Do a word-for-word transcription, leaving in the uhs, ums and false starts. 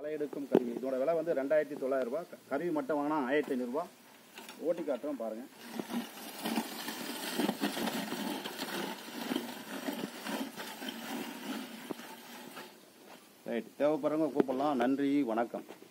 களை எடுக்கும் கருவி. இதோட விலை வந்து ரெண்டாயிரத்தி தொள்ளாயிரம் ரூபாய். கருவி மட்டும் வாங்கினா ஆயிரத்தி ஐநூறுரூவா. ஓட்டி காட்டுறோம் பாருங்கள். ரைட், தேவைப்படுறவங்க கூப்பிடலாம். நன்றி, வணக்கம்.